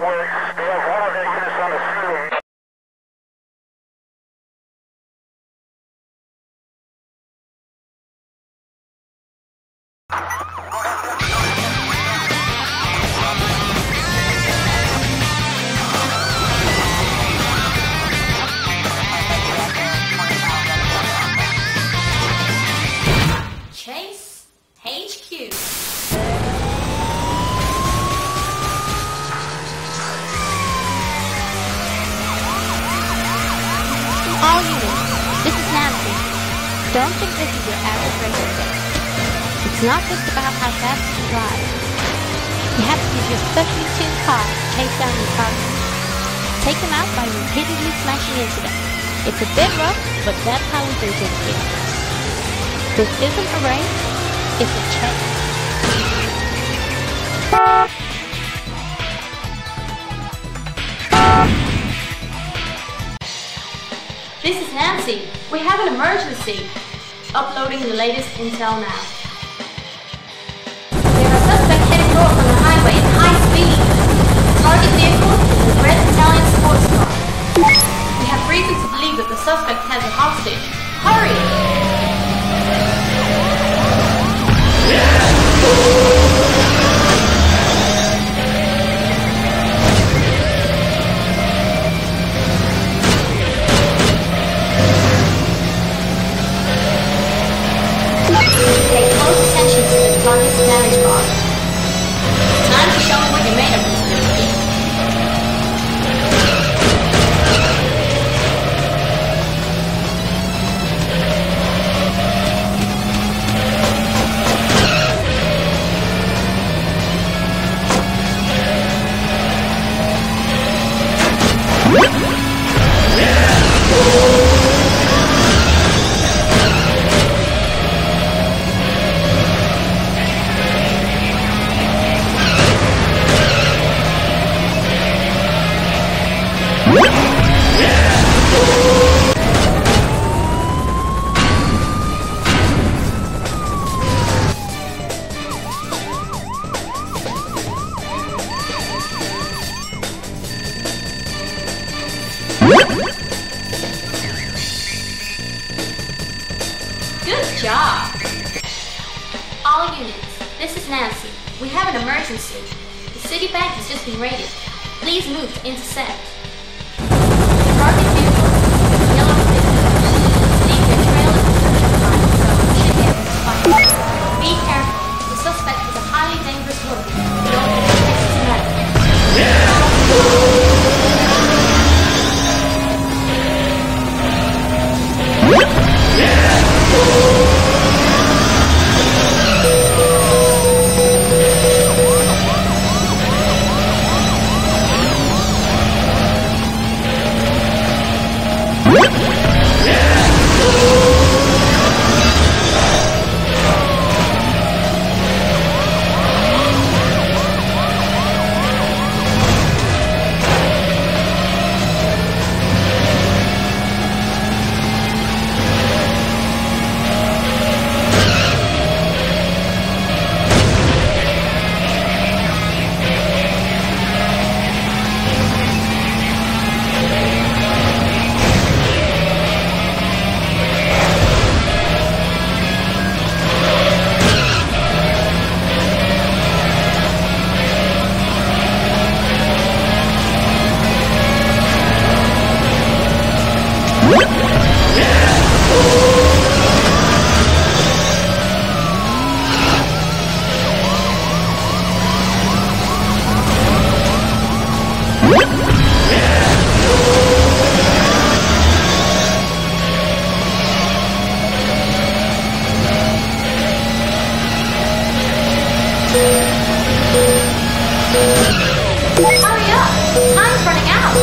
works. They have one of their units on the ceiling. Chase H.Q. All units, this is Nancy. Don't think this is your average racer set. It's not just about how fast you drive. You have to use your specially tuned car to chase down your targets. Take them out by repeatedly smashing into them. It's a bit rough, but that's how we do things here. This isn't a race, it's a chase. This is Nancy. We have an emergency. Uploading the latest intel now. There are suspects heading north on the highway at high speed. Target vehicle is a red Italian sports car. We have reason to believe that the suspect has a hostage. Hurry! Pay close attention to the target's damage bar. Time to show me what you're made of, Mr. Ricky. Good job! All units, this is Nancy. We have an emergency. The city bank has just been raided. Please move to intercept. Target vehicle is a yellow vehicle. Leave their trail at the search line, so we should get this fight. Be careful. The suspect is a highly dangerous woman. Don't expect to matter. Hurry up! Time's running out!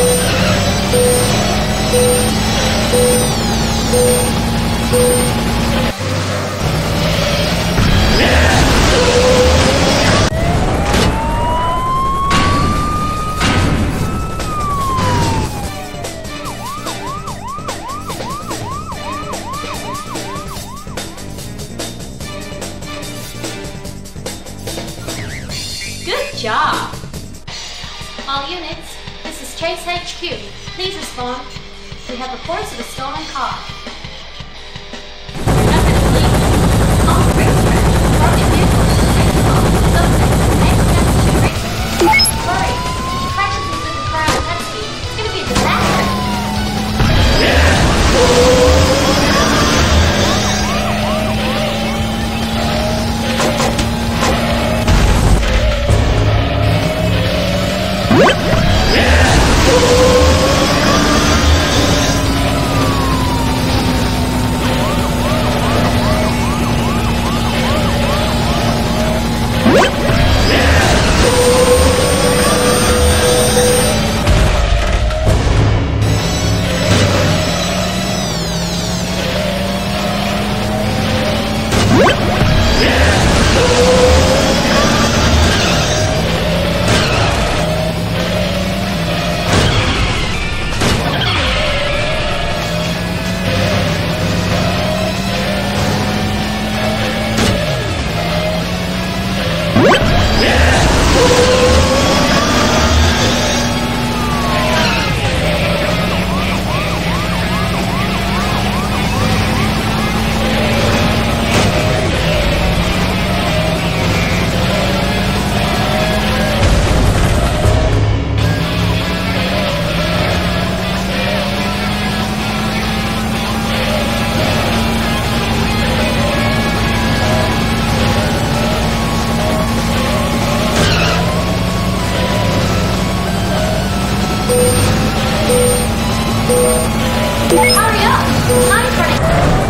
Good job! All units, this is Chase H.Q. Please respond. We have reports of a stolen car. You're not going to believe it. On the racetrack, broken vehicles, baseball, suspects, and championship racers. Hurry! Crashes into the crowd at that speed. It's going to be a disaster. Hurry up! Time's running.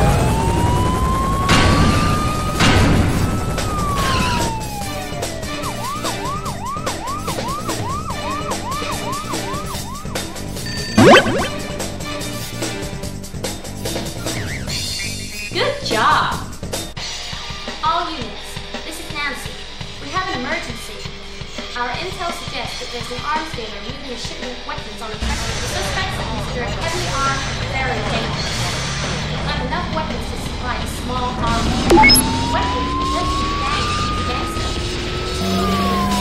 Good job! All units, this is Nancy. We have an emergency. Our intel suggests that there's an arms dealer moving a shipment of weapons on a truck. The suspects are considered heavily armed, very dangerous. Not enough weapons to supply a small army. Weapons possessed in gangs is gangster.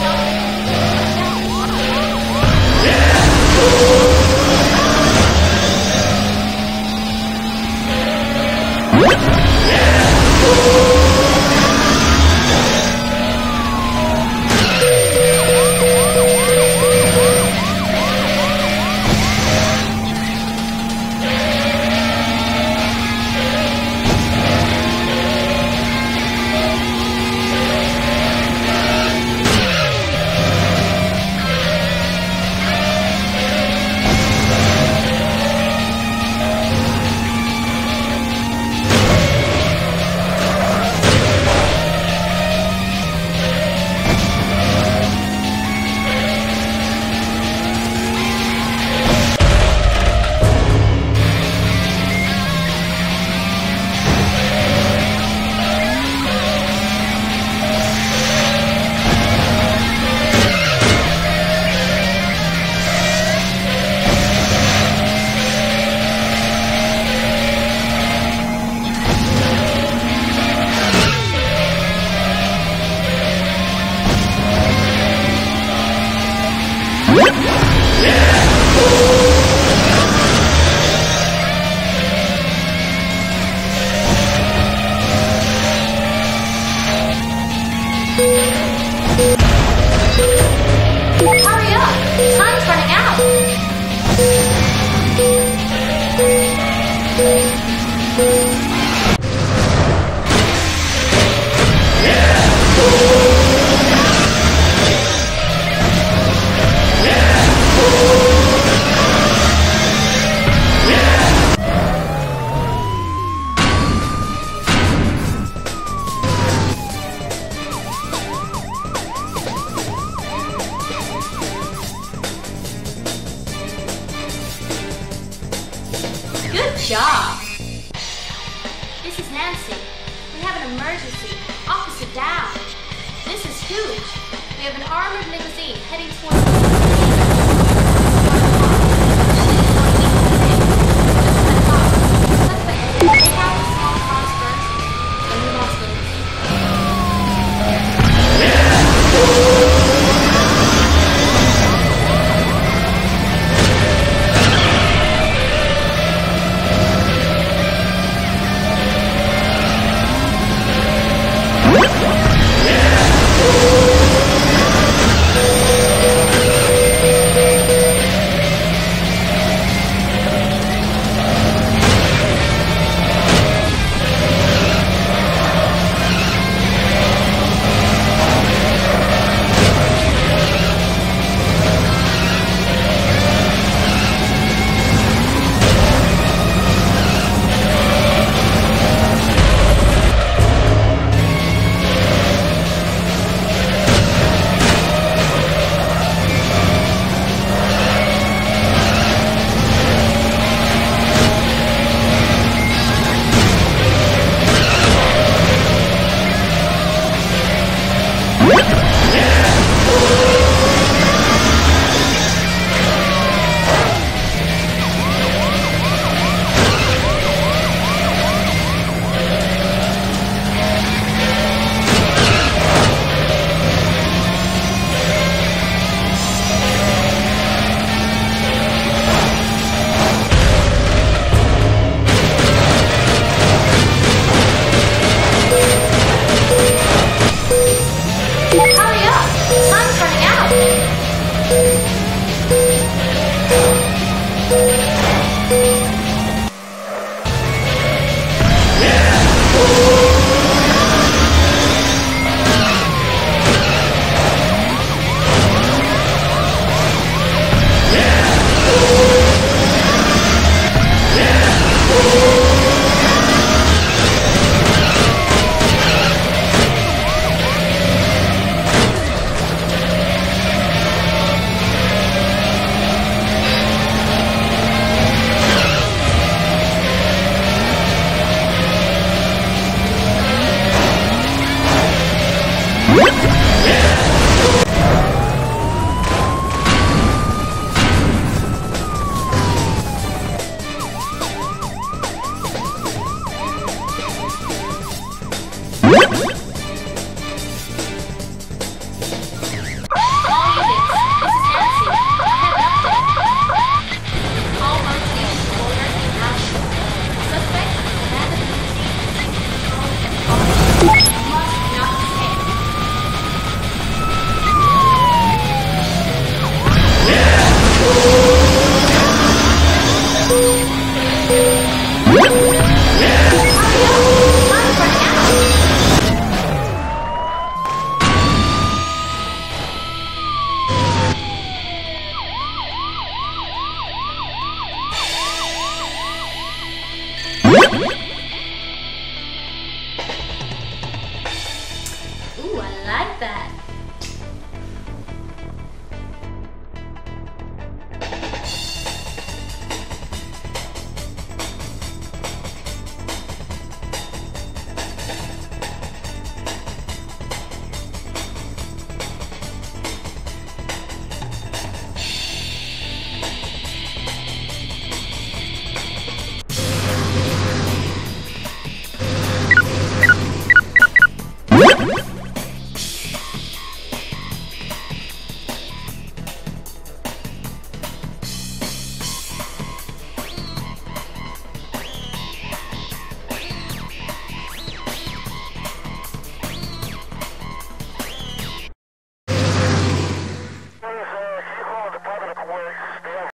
Hurry up! Time's running out! Good job! This is Nancy. We have an emergency. Officer down. This is huge. We have an armored limousine heading towards Take out the small cars first, then move on to the limousine. Time's running out.